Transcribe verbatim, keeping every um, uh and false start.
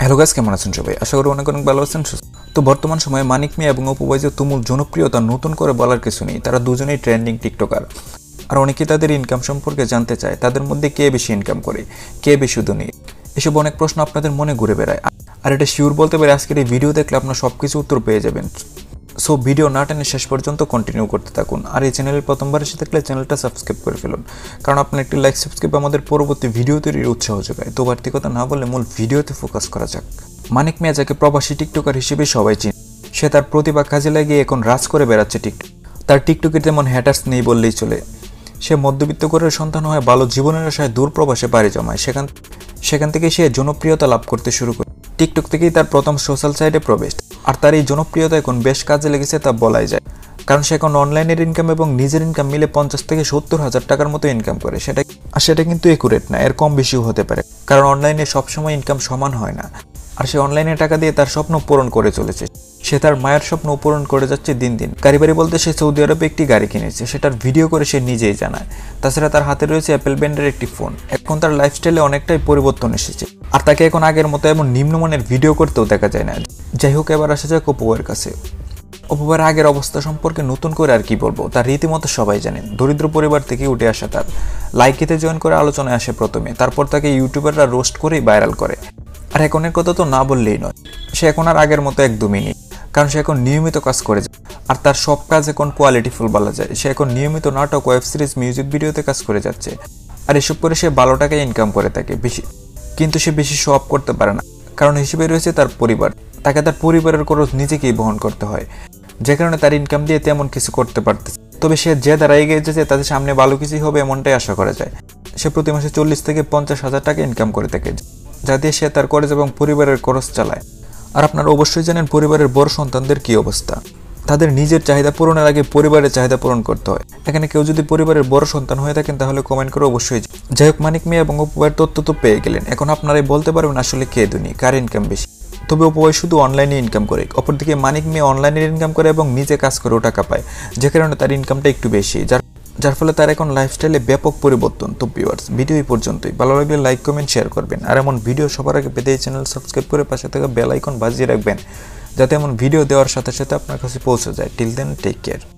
Hello guys, কেমন আছেন সবাই? আশা করি অনেক অনেক ভালো আছেন। তো বর্তমান সময়ে মানিক মিয়া এবং অপু ভাই যে তুমুল জনপ্রিয়তা, নতুন করে বলার কিছু নেই। তারা দুজনেই ট্রেন্ডিং টিকটকার। আর অনেকেই তাদের ইনকাম সম্পর্কে জানতে চায়, তাদের মধ্যে কে বেশি ইনকাম করে, কে বেশি ধনী। এসব অনেক প্রশ্ন আপনাদের মনে ঘুরে বেড়ায়। আর এটা শিওর বলতে পারে আজকের এই ভিডিও দেখলে আপনার সব কিছু উত্তর পেয়ে যাবেন। সো ভিডিও না টেনে শেষ পর্যন্ত কন্টিনিউ করতে থাকুন। আর এই চ্যানেলের প্রথমবার এসে থাকলে চ্যানেলটা সাবস্ক্রাইব করে ফেলুন, কারণ আপনার একটি লাইক সাবস্ক্রাইব আমাদের পরবর্তী ভিডিও তৈরির উৎসাহ যোগায়। তো বাড়তি কথা না বলে মূল ভিডিওতে ফোকাস করা যাক। মানিক মিয়া, যাকে প্রবাসী টিকটকার হিসেবে সবাই চিনে, সে তার প্রতিভা কাজে লাগিয়ে এখন রাজ করে বেড়াচ্ছে টিকটক। তার টিকটকের তেমন হ্যাটার্স নেই বললেই চলে। সে মধ্যবিত্ত ঘরের সন্তান হয়, ভালো জীবনের আশায় দূর প্রবাসে পাড়ি জমায়। সেখান সেখান থেকে সে জনপ্রিয়তা লাভ করতে শুরু করে। টিকটক থেকেই তার প্রথম সোশ্যাল সাইটে প্রবেশ। আর তার এই জনপ্রিয়তা এখন বেশ কাজে লেগেছে তা বলাই যায়, কারণ সে এখন অনলাইনের ইনকাম এবং নিজের ইনকাম মিলে পঞ্চাশ থেকে সত্তর হাজার টাকার মতো ইনকাম করে। সেটা আর সেটা কিন্তু একুরেট না, এর কম বেশিও হতে পারে, কারণ অনলাইনে সবসময় ইনকাম সমান হয় না। আর সে অনলাইনে টাকা দিয়ে তার স্বপ্ন পূরণ করে চলেছে। সে তার মায়ের স্বপ্ন পূরণ করে যাচ্ছে দিন দিন। কারিবারি বলতে সে সৌদি আরবে একটি গাড়ি কিনেছে, সেটার ভিডিও করে সে নিজেই জানায়। তাছাড়া তার হাতে রয়েছে অ্যাপেল ব্র্যান্ডের একটি ফোন। এখন তার লাইফস্টাইলে অনেকটাই পরিবর্তন এসেছে, আর তাকে এখন আগের মতো এমন নিম্নমানের ভিডিও করতেও দেখা যায় না। যাই হোক, এবার আসা যাক অপু ভাইয়ের কাছে। অপু ভাইয়ের আগের অবস্থা সম্পর্কে নতুন করে আর কি বলবো, তার রীতিমতো সবাই জানেন। দরিদ্র পরিবার থেকে উঠে আসা তার। লাইকিতে জয়েন করে আলোচনায় আসে প্রথমে, তারপর তাকে ইউটিউবাররা রোস্ট করেই ভাইরাল করে। আর এখনের কথা তো না বললেই নয়, সে এখন আর আগের মতো একদমই নেই, কারণ সে এখন নিয়মিত কাজ করে যায়। আর তার সব কাজ এখন কোয়ালিটিফুল বলা যায়। সে এখন নিয়মিত নাটক, ওয়েব সিরিজ, মিউজিক ভিডিওতে কাজ করে যাচ্ছে। আর এসব করে সে ভালো টাকায় ইনকাম করে থাকে বেশি, কিন্তু সে বেশি শো অফ করতে পারে না, কারণ হিসেবে রয়েছে তার পরিবার। তাকে তার পরিবারের খরচ নিজেকেই বহন করতে হয়, যে কারণে তার ইনকাম দিয়ে তেমন কিছু করতে পারতেছে। তবে সে যে দ্বারা এগিয়ে যেতে তাদের সামনে ভালো কিছুই হবে এমনটাই আশা করা যায়। সে প্রতি মাসে চল্লিশ থেকে পঞ্চাশ হাজার টাকা ইনকাম করে থাকে, যা দিয়ে সে তার কলেজ এবং পরিবারের খরচ চালায়। আর আপনারা অবশ্যই জানেন পরিবারের বড় সন্তানদের কি অবস্থা। তাদের নিজের চাহিদা পূরণের আগে পরিবারের চাহিদা পূরণ করতে হয়। এখানে কেউ যদি পরিবারের বড় সন্তান হয়ে থাকেন তাহলে কমেন্ট করে অবশ্যই। যাই হোক, মানিক মিয়া এবং অপু ভাইয়ের তথ্য তো পেয়ে গেলেন। এখন আপনারাই বলতে পারবেন আসলে কে ধনী, কার ইনকাম বেশি। তবে অপু ভাই শুধু অনলাইনে ইনকাম করে, অপরদিকে মানিক মিয়া অনলাইনে ইনকাম করে এবং নিজে কাজ করেও টাকা পায়, যে কারণে তার ইনকামটা একটু বেশি, যার যার ফলে তার এখন লাইফস্টাইলে ব্যাপক পরিবর্তন। তো ভিউয়ার্স, ভিডিও এই পর্যন্তই। ভালো লাগলে লাইক, কমেন্ট, শেয়ার করবেন। আর এমন ভিডিও সবার আগে পেতে এই চ্যানেল সাবস্ক্রাইব করে পাশে থাকা বেল আইকন বাজিয়ে রাখবেন, যাতে এমন ভিডিও দেওয়ার সাথে সাথে আপনার কাছে পৌঁছে যায়। Till then, take care.